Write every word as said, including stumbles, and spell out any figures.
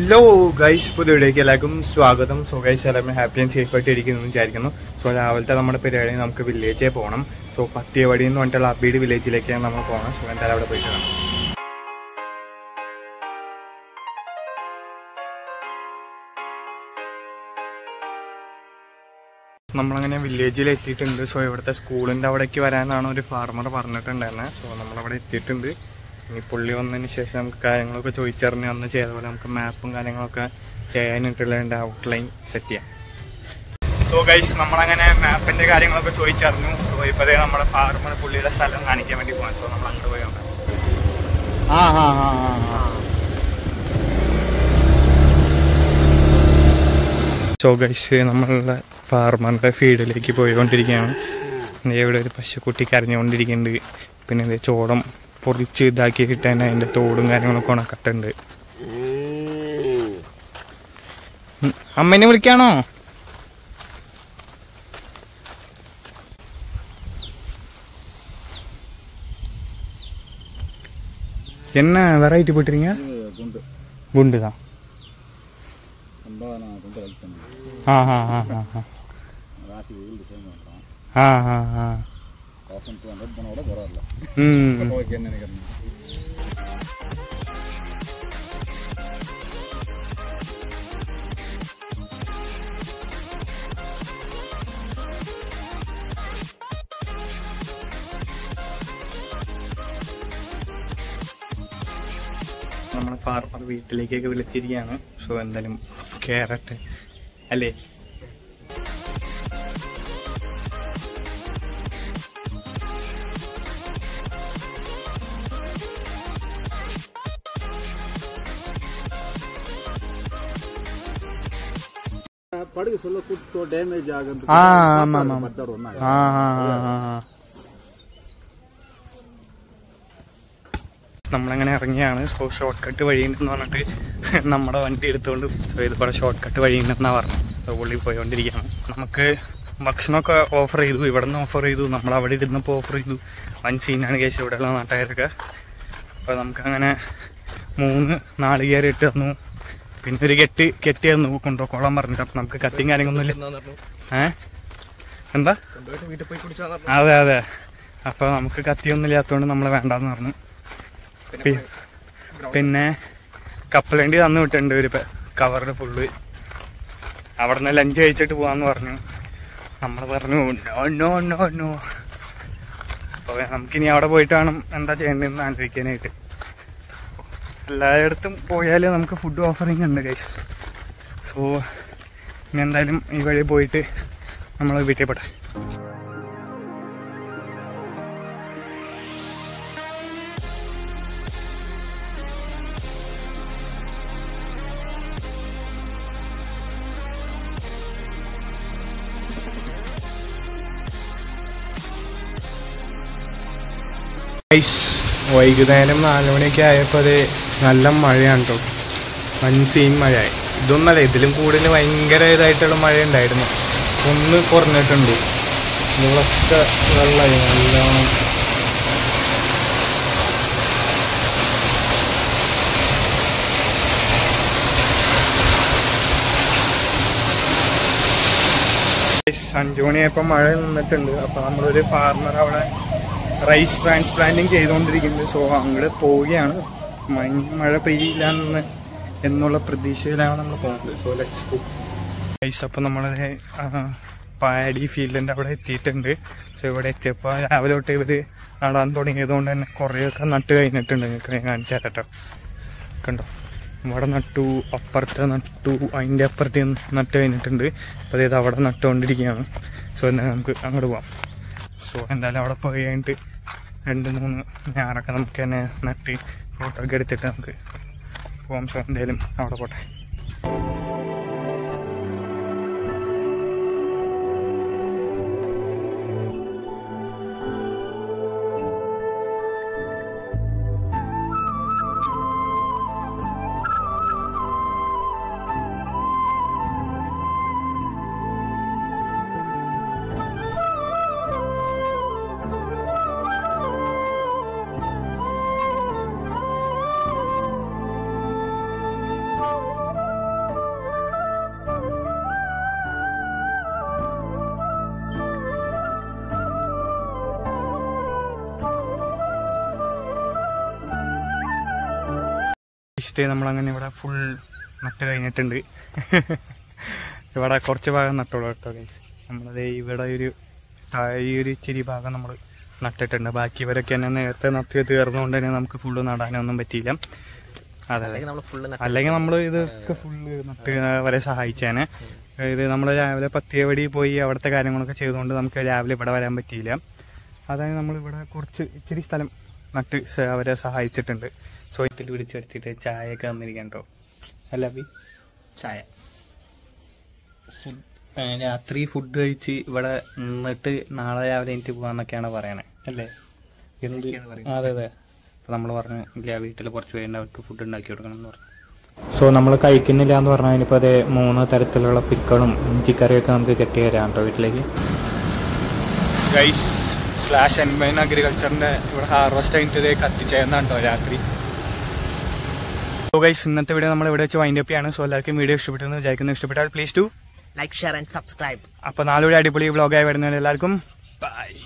Hello guys, പുതിയവിടേക്ക് എല്ലാവർക്കും സ്വാഗതം. സോ ഗൈസ്, എല്ലാവരും ഹാപ്പി ആൻഡ് സേഫ് ആയിട്ട് ഇരിക്കുന്നു വിചാരിക്കുന്നു. സോ രാവിലത്തെ നമ്മുടെ പരിപാടി നമുക്ക് വില്ലേജിൽ പോകണം. സോ പത്തിയവടി എന്ന് പറഞ്ഞിട്ടുള്ള അബീഡ് വില്ലേജിലേക്കാണ് നമ്മൾ പോകണം. സോ എന്തായാലും അവിടെ പോയിട്ട് കാണാം. നമ്മളങ്ങനെ വില്ലേജിൽ എത്തിയിട്ടുണ്ട്. സോ ഇവിടുത്തെ സ്കൂളിൻ്റെ അവിടേക്ക് വരാനാണ് ഒരു ഫാർമർ പറഞ്ഞിട്ടുണ്ടായിരുന്നത്. സോ നമ്മളവിടെ എത്തിയിട്ടുണ്ട്. ഇനി പുള്ളി വന്നതിന് ശേഷം നമുക്ക് കാര്യങ്ങളൊക്കെ ചോദിച്ചറിഞ്ഞ് അന്ന് ചെയ്ത പോലെ നമുക്ക് മാപ്പും കാര്യങ്ങളൊക്കെ ചെയ്യാനായിട്ടുള്ള ഔട്ട്ലൈൻ സെറ്റ് ചെയ്യാം. സോ ഗൈസ്, നമ്മളങ്ങനെ മാപ്പിൻ്റെ കാര്യങ്ങളൊക്കെ ചോദിച്ചറിഞ്ഞു. സോ ഇപ്പോഴേ നമ്മുടെ ഫാർമർ പുള്ളിയുടെ സ്ഥലം കാണിക്കാൻ വേണ്ടി പോകാൻ. സോ നമ്മൾ അങ്ങോട്ട് പോയി നോക്കാം. ആ ആ ആ ആ സോ ഗൈസ്, നമ്മളുടെ ഫാർമറിൻ്റെ ഫീൽഡിലേക്ക് പോയിക്കൊണ്ടിരിക്കുകയാണ്. ഇവിടെ ഒരു പശുക്കുട്ടി കരഞ്ഞുകൊണ്ടിരിക്കുന്നുണ്ട്. പിന്നെ ഇത് ചോളം പൊറിച്ച് ഇതാക്കിയിട്ട് തന്നെ അതിൻ്റെ തോടും കാര്യങ്ങളൊക്കെ ഉണക്കട്ടുണ്ട്. അമ്മേനെ വിളിക്കാണോ? என்ன வெரைட்டி போட்டுறீங்க? குண்டு குண்டு தான். ஆ ஆ ஆ ஆ ஆ ஆ ஆ ம் നമ്മൾ ഫാർമർ വീട്ടിലേക്കൊക്കെ വിളിച്ചിരിക്കുകയാണ്. സോ എന്തായാലും കേറട്ടെ അല്ലേ. படகு சொல்ல குத்தோ டேமேஜ் ஆகுது. ஆ ஆமா ஆமா ஆ ஆ നമ്മളങ്ങനെ ഇറങ്ങിയാണ്. സോ ഷോർട്ട് കട്ട് വഴിയുണ്ടെന്ന് പറഞ്ഞിട്ട് നമ്മുടെ വണ്ടി എടുത്തുകൊണ്ട് ഇതുപോലെ ഷോർട്ട് കട്ട് വഴിയുണ്ടെന്നാണ് പറഞ്ഞത്. സോ പുള്ളി പോയിക്കൊണ്ടിരിക്കുകയാണ്. നമുക്ക് ഭക്ഷണമൊക്കെ ഓഫർ ചെയ്തു, ഇവിടെ നിന്ന് ഓഫർ ചെയ്തു, നമ്മൾ അവിടെ ഇരുന്നപ്പോൾ ഓഫർ ചെയ്തു. വൻ സീനാണ് കേസ് ഇവിടെയുള്ള നാട്ടുകാരൊക്കെ. അപ്പോൾ നമുക്കങ്ങനെ മൂന്ന് നാളികേരം ഇട്ട് തന്നു. പിന്നെ ഒരു കെട്ട് കെട്ടി തന്നു കൊണ്ടുപോയിക്കോളാൻ പറഞ്ഞിട്ട്. അപ്പം നമുക്ക് കത്തിയും കാര്യങ്ങളൊന്നുമില്ല. ഏ എന്താ അതെ അതെ അപ്പോൾ നമുക്ക് കത്തിയൊന്നും ഇല്ലാത്തതുകൊണ്ട് നമ്മൾ വേണ്ടാന്ന് പറഞ്ഞു. പിന്നെ കപ്പലണ്ടി തന്നു വിട്ടിട്ടുണ്ട് ഒരു കവറിൽ ഫുള്ള്. അവിടെ നിന്ന് ലഞ്ച് കഴിച്ചിട്ട് പോകാമെന്ന് പറഞ്ഞു. നമ്മൾ പറഞ്ഞു നോ നോ നോ നോ. അപ്പോൾ നമുക്കിനി അവിടെ പോയിട്ട് വേണം എന്താ ചെയ്യേണ്ടതെന്ന് ആലോചിക്കാനായിട്ട്. എല്ലായിടത്തും പോയാൽ നമുക്ക് ഫുഡ് ഓഫറിങ് ഉണ്ട് ഗൈസ്. സോ ഇനി എന്തായാലും ഈ വഴി പോയിട്ട് നമ്മൾ വീട്ടിൽ പെട്ടെ. വൈകുന്നേരം നാല് മണിയൊക്കെ ആയപ്പോൾ അത് നല്ല മഴയാണ് കേട്ടോ. വൻ സീൻ മഴയായി. ഇതൊന്നല്ല, ഇതിലും കൂടുതൽ ഭയങ്കര ഇതായിട്ടുള്ള മഴ ഉണ്ടായിരുന്നു. ഒന്ന് കുറഞ്ഞിട്ടുണ്ട്. നിങ്ങളൊക്കെ വെള്ളമായി നല്ലോണം. അഞ്ചു മണിയായപ്പോൾ മഴ നിന്നിട്ടുണ്ട്. അപ്പോൾ നമ്മളൊരു ഫാർമർ അവിടെ റൈസ് ട്രാൻസ്പ്ലാന്റിങ് ചെയ്തുകൊണ്ടിരിക്കുന്നത്. സോ അങ്ങോട്ട് പോവുകയാണ്. മഴ പെയ്യില്ല എന്ന് എന്നുള്ള പ്രതീക്ഷയിലാണ് നമ്മൾ പോകുന്നത്. So let's go guys. അപ്പോൾ നമ്മൾ പാടി ഫീൽഡിൻ്റെ അവിടെ എത്തിയിട്ടുണ്ട്. സോ ഇവിടെ എത്തിയപ്പോൾ രാവിലെ തൊട്ട് ഇവർ നടാൻ തുടങ്ങിയതുകൊണ്ട് തന്നെ കുറേയൊക്കെ നട്ട് കഴിഞ്ഞിട്ടുണ്ട്. നിങ്ങൾക്ക് ഞാൻ കാണിച്ചു തരാട്ടോ. കണ്ടോ, ഇവിടെ നട്ടു, അപ്പുറത്ത് നട്ടു, അതിൻ്റെ അപ്പുറത്ത് നട്ട് കഴിഞ്ഞിട്ടുണ്ട്. അപ്പോൾ അതായത് അവിടെ നട്ടുകൊണ്ടിരിക്കുകയാണ്. സോ എന്നാൽ നമുക്ക് അങ്ങോട്ട് പോകാം. സോ എന്തായാലും അവിടെ പോയി കഴിഞ്ഞിട്ട് രണ്ട് മൂന്ന് ഞാറൊക്കെ നമുക്ക് തന്നെ നട്ട് ഫോട്ടോ ഒക്കെ എടുത്തിട്ട് നമുക്ക് പോകാം. സോ എന്തായാലും അവിടെ പോട്ടെ. ഇഷ്ടേ നമ്മളങ്ങനെ ഇവിടെ ഫുൾ നട്ട് കഴിഞ്ഞിട്ടുണ്ട്. ഇവിടെ കുറച്ച് ഭാഗം നട്ടോളൂ കേട്ടോ ഗൈസ്. നമ്മളത് ഇവിടെ ഒരു ഈ ഒരു ഇച്ചിരി ഭാഗം നമ്മൾ നട്ടിട്ടുണ്ട്. ബാക്കി ഇവരൊക്കെ തന്നെ നേരത്തെ നട്ടി തീർന്നുകൊണ്ട് തന്നെ നമുക്ക് ഫുള്ള് നടാനൊന്നും പറ്റിയില്ല. അതെ, അല്ലെങ്കിൽ നമ്മൾ ഇതൊക്കെ ഫുള്ള് നട്ട് വരെ സഹായിച്ചാണ്. ഇത് നമ്മൾ രാവിലെ പത്തിയവടി പോയി അവിടുത്തെ കാര്യങ്ങളൊക്കെ ചെയ്തുകൊണ്ട് നമുക്ക് രാവിലെ ഇവിടെ വരാൻ പറ്റിയില്ല. അതായത് നമ്മളിവിടെ കുറച്ച് ഇച്ചിരി സ്ഥലം നട്ട് അവരെ സഹായിച്ചിട്ടുണ്ട്. ചോയത്തിൽ വിളിച്ച് വെച്ചിട്ട് ചായയൊക്കെ തന്നിരിക്കാൻ കേട്ടോ. അല്ല ബി ചായ ഫുഡ് രാത്രി ഫുഡ് കഴിച്ച് ഇവിടെ നിന്നിട്ട് നാളെ രാവിലെ എനിക്ക് പോകാന്നൊക്കെയാണ് പറയണേ അല്ലേ? എന്ത്? അതെ അതെ. അപ്പോൾ നമ്മൾ പറഞ്ഞു ഇല്ല, വീട്ടിൽ കുറച്ച് പേരുണ്ട്, അവർക്ക് ഫുഡ് ഉണ്ടാക്കി കൊടുക്കണം എന്ന് പറഞ്ഞു. സോ നമ്മൾ കഴിക്കുന്നില്ല എന്ന് പറഞ്ഞാൽ ഇനിയിപ്പോൾ അതേ മൂന്ന് തരത്തിലുള്ള പിക്കളും ഇഞ്ചിക്കറിയൊക്കെ നമുക്ക് കെട്ടി തരാം കേട്ടോ വീട്ടിലേക്ക്. ഗൈസ് സ്ലാഷ് എൻവൈൻ അഗ്രികൾച്ചറിൻ്റെ ഇവിടെ ഹാർവസ്റ്റ് കഴിഞ്ഞിട്ട് കത്തിച്ചേർന്നാണ് കേട്ടോ രാത്രി. സോ ഗൈസ് ഇന്നത്തെ വീഡിയോ നമ്മൾ ഇവിടെ വെച്ച് വൈൻഡ് അപ്പ് ചെയ്യാണ്. സോ എല്ലാവർക്കും വീഡിയോ ഇഷ്ടപ്പെട്ടെന്ന് വിചാരിക്കുന്നു. ഇഷ്ടപ്പെട്ടാൽ please to like share and subscribe. അപ്പോൾ നാളെ ഒരു അടിപൊളി വ്ളോഗായി വരുന്നവരെ എല്ലാവർക്കും ബൈ.